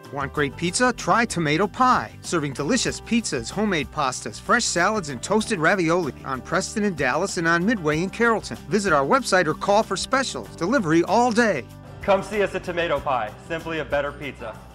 Want great pizza? Try Tomato Pie, serving delicious pizzas, homemade pastas, fresh salads, and toasted ravioli on Preston in Dallas and on Midway in Carrollton. Visit our website or call for specials. Delivery all day. Come see us at Tomato Pie, simply a better pizza.